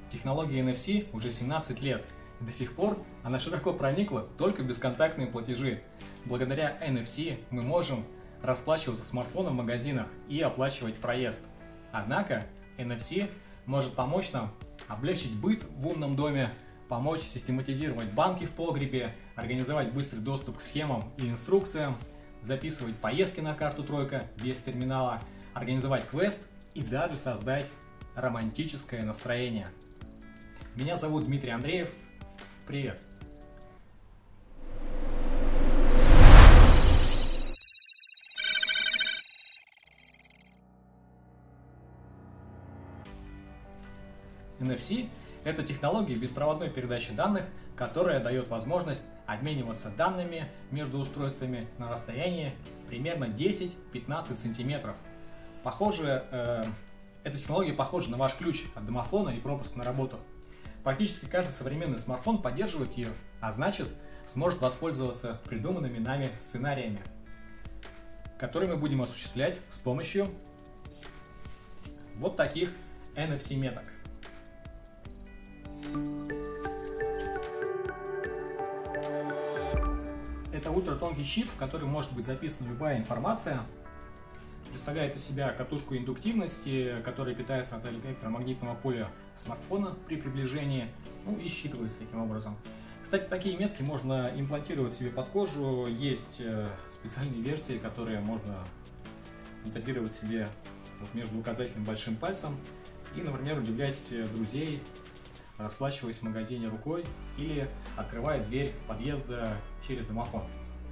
Технология NFC уже 17 лет, и до сих пор она широко проникла только в бесконтактные платежи. Благодаря NFC мы можем расплачиваться смартфоном в магазинах и оплачивать проезд. Однако NFC может помочь нам облегчить быт в умном доме, помочь систематизировать банки в погребе, организовать быстрый доступ к схемам и инструкциям, записывать поездки на карту Тройка без терминала, организовать квест и даже создать романтическое настроение. Меня зовут Дмитрий Андреев. Привет! NFC – это технология беспроводной передачи данных, которая дает возможность обмениваться данными между устройствами на расстоянии примерно 10-15 сантиметров. Эта технология похожа на ваш ключ от домофона и пропуск на работу. Практически каждый современный смартфон поддерживает ее, а значит, сможет воспользоваться придуманными нами сценариями, которые мы будем осуществлять с помощью вот таких NFC-меток. Это ультратонкий чип, в который может быть записана любая информация. Представляет из себя катушку индуктивности, которая питается от электромагнитного поля смартфона при приближении, и считывается таким образом. Кстати, такие метки можно имплантировать себе под кожу. Есть специальные версии, которые можно интегрировать себе между указательным и большим пальцем и, например, удивлять друзей, расплачиваясь в магазине рукой или открывая дверь подъезда через домофон.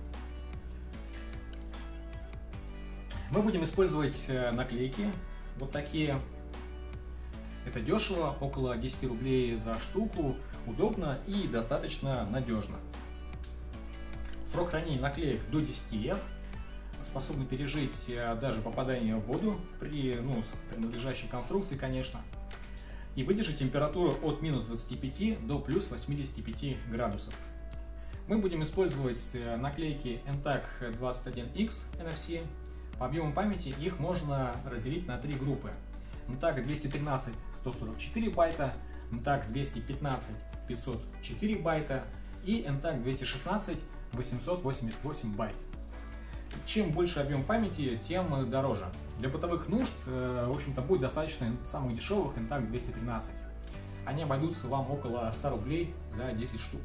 Мы будем использовать наклейки вот такие. Это дешево, около 10 рублей за штуку, удобно и достаточно надежно. Срок хранения наклеек до 10 лет, способны пережить даже попадание в воду при надлежащей конструкции, конечно, и выдержать температуру от минус 25 до плюс 85 градусов. Мы будем использовать наклейки NTAC21X NFC. По объему памяти их можно разделить на три группы. NTAC 213 144 байта, NTAC 215 504 байта и NTAC 216 888 байт. Чем больше объем памяти, тем дороже. Для бытовых нужд, в общем-то, будет достаточно самых дешевых NTAC 213. Они обойдутся вам около 100 рублей за 10 штук.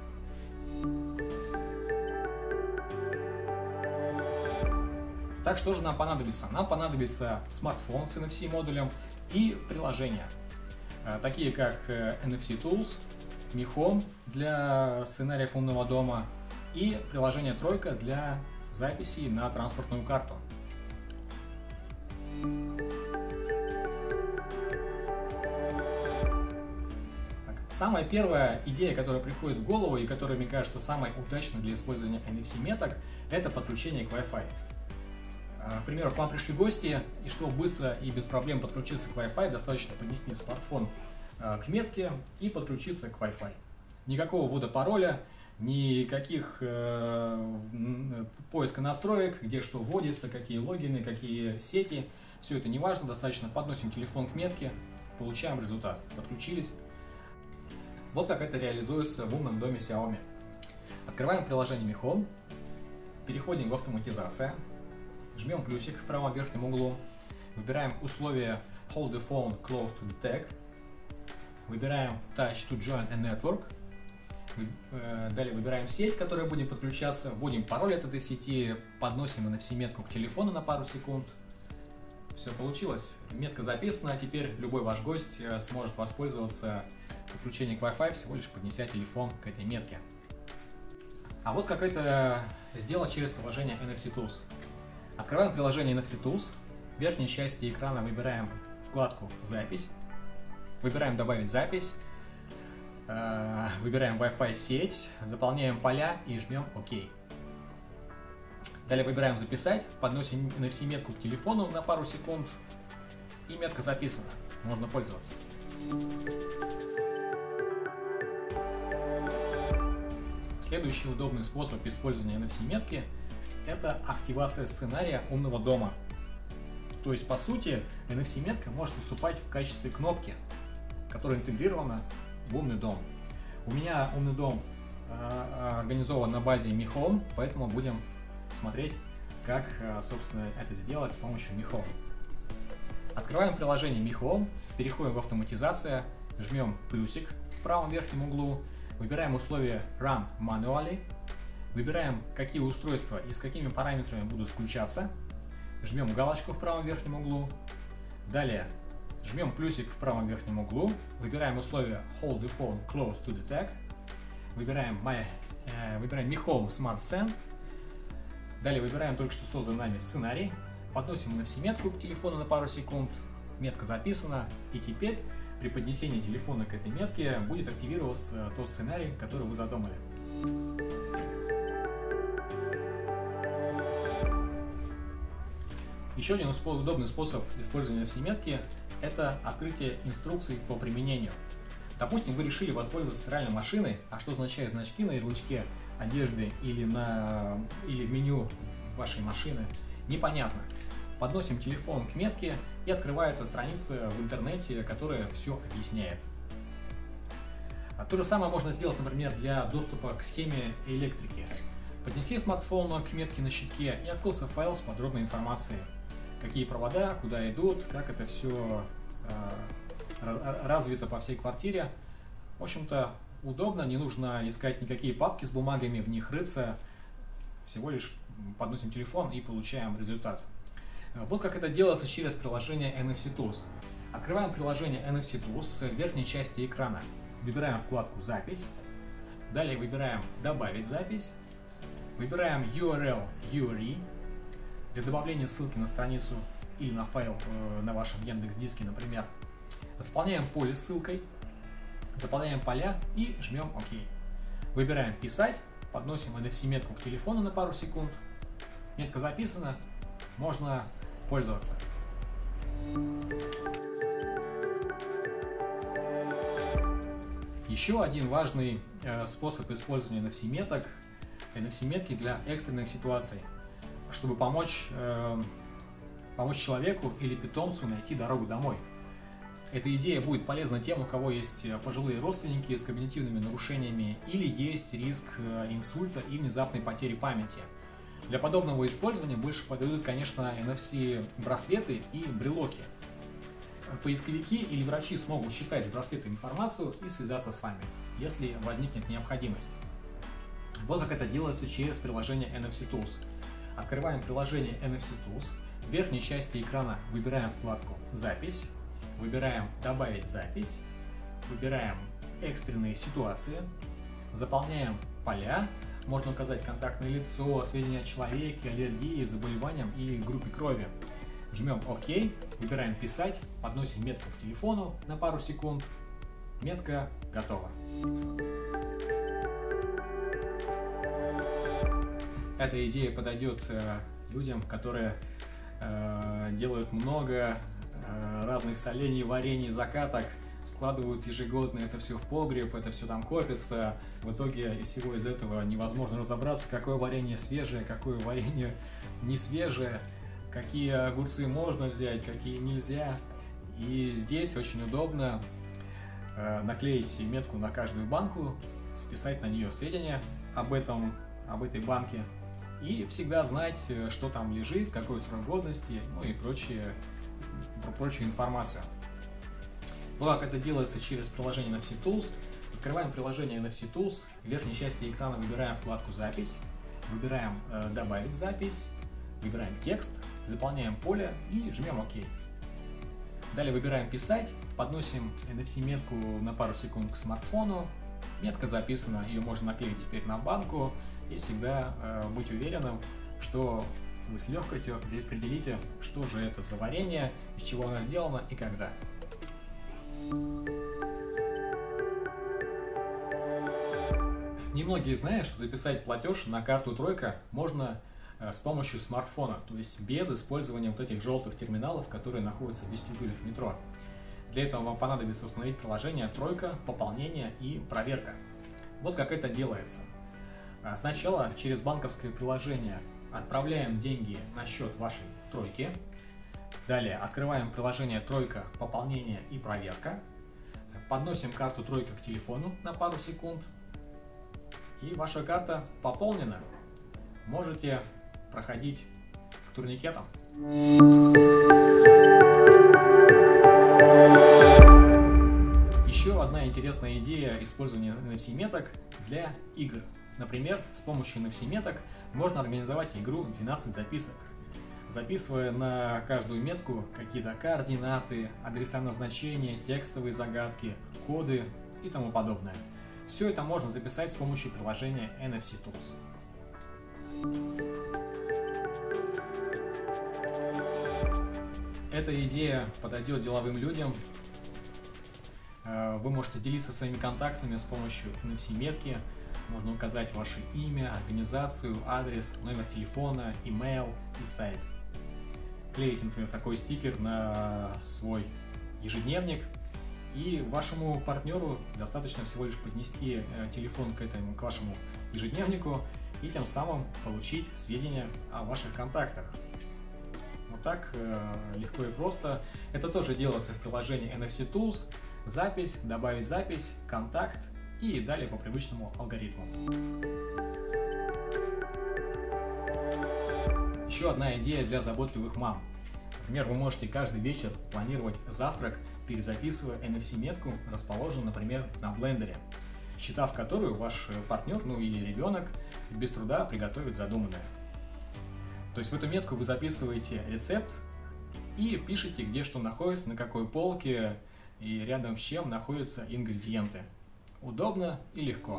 Так, что же нам понадобится? Нам понадобится смартфон с NFC-модулем и приложения, такие как NFC Tools, Mi Home для сценариев умного дома и приложение Тройка для записи на транспортную карту. Самая первая идея, которая приходит в голову и которая, мне кажется, самой удачной для использования NFC-меток, это подключение к Wi-Fi. К примеру, к вам пришли гости, и чтобы быстро и без проблем подключиться к Wi-Fi, достаточно поднести смартфон к метке и подключиться к Wi-Fi. Никакого ввода пароля, никаких поиска настроек, где что вводится, какие логины, какие сети. Все это не важно, достаточно подносим телефон к метке, получаем результат. Подключились. Вот как это реализуется в умном доме Xiaomi. Открываем приложение Mi Home, переходим в автоматизация. Жмем плюсик в правом верхнем углу, выбираем условие Hold the phone close to the tag, выбираем Touch to join a network, далее выбираем сеть, к которой будем подключаться, вводим пароль от этой сети, подносим NFC-метку к телефону на пару секунд. Все получилось, метка записана, а теперь любой ваш гость сможет воспользоваться подключением к Wi-Fi, всего лишь поднеся телефон к этой метке. А вот как это сделать через приложение NFC Tools. Открываем приложение NFC Tools, в верхней части экрана выбираем вкладку «Запись», выбираем «Добавить запись», выбираем Wi-Fi сеть, заполняем поля и жмем ОК. Далее выбираем «Записать», подносим NFC-метку к телефону на пару секунд, и метка записана, можно пользоваться. Следующий удобный способ использования NFC-метки – это активация сценария умного дома. То есть, по сути, NFC-метка может выступать в качестве кнопки, которая интегрирована в умный дом. У меня умный дом организован на базе Mi Home, поэтому будем смотреть, как, собственно, это сделать с помощью Mi Home. Открываем приложение Mi Home, переходим в автоматизация, жмем плюсик в правом верхнем углу, выбираем условие Run Manually, выбираем, какие устройства и с какими параметрами будут включаться, жмем галочку в правом верхнем углу, далее жмем плюсик в правом верхнем углу, выбираем условие Hold the phone close to the tag, выбираем Mi Home Smart Send, далее выбираем только что созданный нами сценарий, подносим NFC-метку к телефону на пару секунд, метка записана, и теперь при поднесении телефона к этой метке будет активироваться тот сценарий, который вы задумали. Еще один удобный способ использования NFC-метки – это открытие инструкций по применению. Допустим, вы решили воспользоваться стиральной машиной, а что означают значки на ярлычке одежды или в меню вашей машины, непонятно. Подносим телефон к метке, и открывается страница в интернете, которая все объясняет. То же самое можно сделать, например, для доступа к схеме электрики. Поднесли смартфон к метке на щитке, и открылся файл с подробной информацией. Какие провода, куда идут, как это все развито по всей квартире. В общем-то, удобно, не нужно искать никакие папки с бумагами, в них рыться. Всего лишь подносим телефон и получаем результат. Вот как это делается через приложение NFC Tools. Открываем приложение NFC Tools в верхней части экрана. Выбираем вкладку «Запись». Далее выбираем «Добавить запись». Выбираем URL URI для добавления ссылки на страницу или на файл на вашем Яндекс.Диске, например. Заполняем поле ссылкой, заполняем поля и жмем ОК. Выбираем «Писать», подносим NFC-метку к телефону на пару секунд. Метка записана, можно пользоваться. Еще один важный способ использования NFC-метки для экстренных ситуаций, чтобы помочь человеку или питомцу найти дорогу домой. Эта идея будет полезна тем, у кого есть пожилые родственники с когнитивными нарушениями или есть риск инсульта и внезапной потери памяти. Для подобного использования больше подойдут, конечно, NFC-браслеты и брелоки. Поисковики или врачи смогут считать с браслета информацию и связаться с вами, если возникнет необходимость. Вот как это делается через приложение NFC Tools. Открываем приложение NFC Tools. В верхней части экрана выбираем вкладку «Запись», выбираем «Добавить запись», выбираем «Экстренные ситуации», заполняем поля, можно указать контактное лицо, сведения о человеке, аллергии, заболеваниям и группе крови. Жмем ОК, выбираем «Писать», подносим метку к телефону на пару секунд, метка готова. Эта идея подойдет людям, которые делают много разных солений, варений, закаток, складывают ежегодно это все в погреб, это все там копится. В итоге из всего из этого невозможно разобраться, какое варенье свежее, какое варенье не свежее, какие огурцы можно взять, какие нельзя. И здесь очень удобно наклеить метку на каждую банку, списать на нее сведения об этой банке и всегда знать, что там лежит, какой срок годности, ну и прочую информацию. Вот как это делается через приложение NFC Tools. Открываем приложение NFC Tools, в верхней части экрана выбираем вкладку «Запись», выбираем «Добавить запись», выбираем текст, заполняем поле и жмем ОК. Далее выбираем «Писать», подносим NFC-метку на пару секунд к смартфону, метка записана, ее можно наклеить теперь на банку и всегда быть уверенным, что вы с легкостью определите, что же это за варенье, из чего оно сделано и когда. Немногие знают, что записать платеж на карту «Тройка» можно с помощью смартфона, то есть без использования вот этих желтых терминалов, которые находятся в вестибюлях метро. Для этого вам понадобится установить приложение «Тройка», «Пополнение» и «Проверка». Вот как это делается. Сначала через банковское приложение отправляем деньги на счет вашей «Тройки». Далее открываем приложение «Тройка», «Пополнение» и «Проверка». подносим карту тройка к телефону на пару секунд, и ваша карта пополнена. Можете проходить к турникетам. Еще одна интересная идея использования NFC-меток для игр. Например, с помощью NFC-меток можно организовать игру 12 записок, записывая на каждую метку какие-то координаты, адреса назначения, текстовые загадки, коды и тому подобное. Все это можно записать с помощью приложения NFC Tools. Эта идея подойдет деловым людям. Вы можете делиться своими контактами с помощью NFC-метки. Можно указать ваше имя, организацию, адрес, номер телефона, имейл и сайт. Клеите, например, такой стикер на свой ежедневник, и вашему партнеру достаточно всего лишь поднести телефон к вашему ежедневнику и тем самым получить сведения о ваших контактах. Вот так легко и просто. Это тоже делается в приложении NFC Tools. Запись, добавить запись, контакт и далее по привычному алгоритму. Еще одна идея для заботливых мам. Например, вы можете каждый вечер планировать завтрак, перезаписывая NFC-метку, расположенную, например, на блендере, считав которую ваш партнер, или ребенок, без труда приготовит задуманное. То есть в эту метку вы записываете рецепт и пишете, где что находится, на какой полке и рядом с чем находятся ингредиенты. Удобно и легко.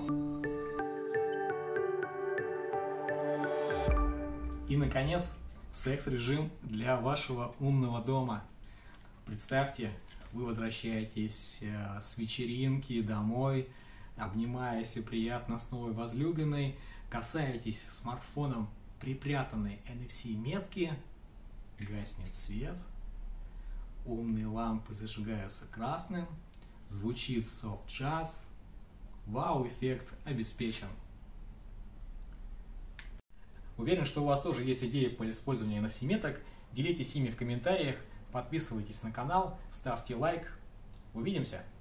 И, наконец, секс-режим для вашего умного дома. Представьте, вы возвращаетесь с вечеринки домой, обнимаясь и приятно с новой возлюбленной, касаетесь смартфоном припрятанной NFC-метки, гаснет свет, умные лампы зажигаются красным, звучит софт-джаз, вау-эффект обеспечен. Уверен, что у вас тоже есть идеи по использованию NFC-меток. Делитесь ими в комментариях, подписывайтесь на канал, ставьте лайк. Увидимся!